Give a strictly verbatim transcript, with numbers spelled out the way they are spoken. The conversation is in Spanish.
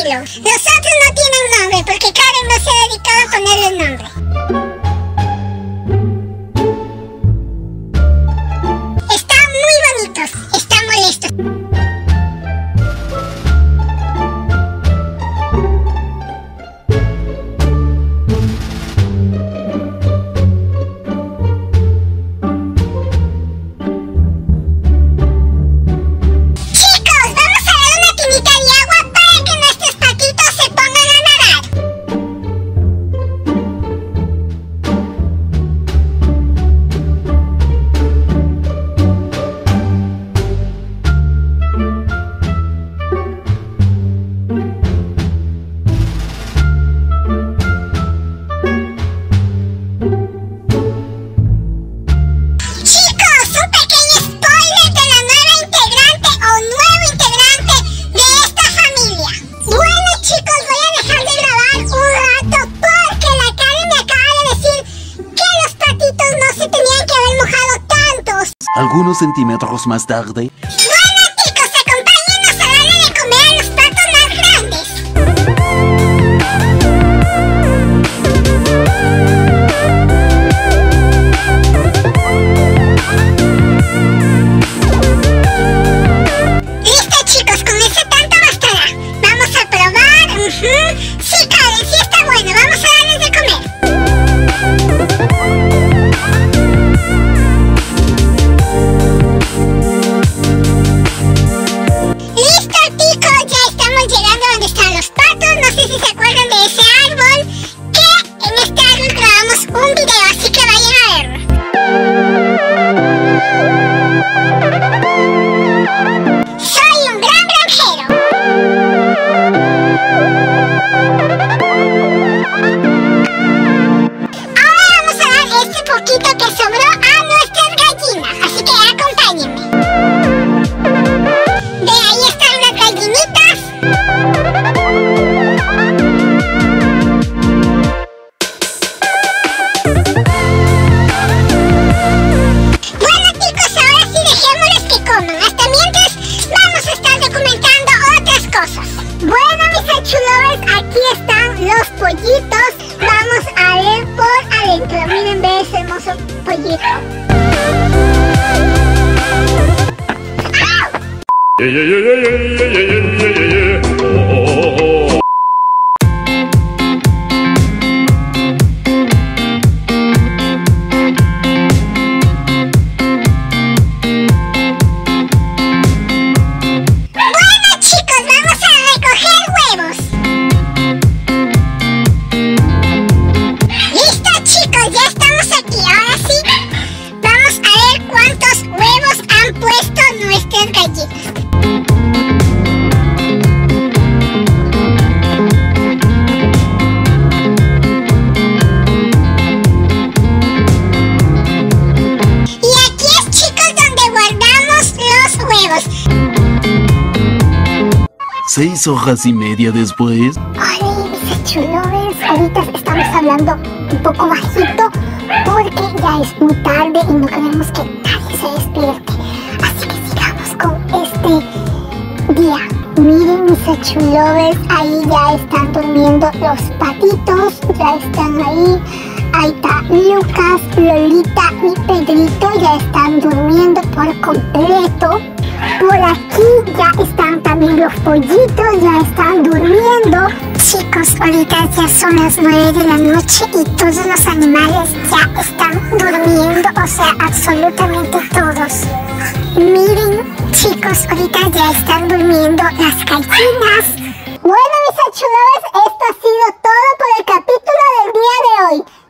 tranquilo. Los otros no tienen nombre porque Karen no se ha dedicado a ponerle nombre. Están muy bonitos, están molestos. Algunos centímetros más tarde. Bueno, chicos, acompáñenos a darle de comer a los patos más grandes. Listo, chicos, con ese tanto bastará. Vamos a probar. Uh-huh. Sí, Karen, sí está bueno. Vamos a darles de comer. Vamos a ver por adentro. Miren, ve ese hermoso pollito. Yeah, yeah, yeah, yeah, yeah, yeah, yeah, yeah, yeah. Oh, oh, oh. Bueno, chicos, vamos a recoger huevos. Listo, chicos, ya estamos aquí. Ahora sí, vamos a ver cuántos huevos han puesto nuestras gallinas. Seis horas y media después. Hola, mis chulovers. Ahorita estamos hablando un poco bajito porque ya es muy tarde y no queremos que nadie se despierte. Así que sigamos con este día. Miren, mis chulovers, ahí ya están durmiendo los patitos, ya están ahí. Ahí está Lucas, Lolita y Pedrito, ya están durmiendo por completo. Por aquí ya están también los pollitos, ya están durmiendo. Chicos, ahorita ya son las nueve de la noche y todos los animales ya están durmiendo, o sea, absolutamente todos. Miren, chicos, ahorita ya están durmiendo las gallinas. Bueno, mis chulos, esto ha sido todo por el capítulo del día de hoy.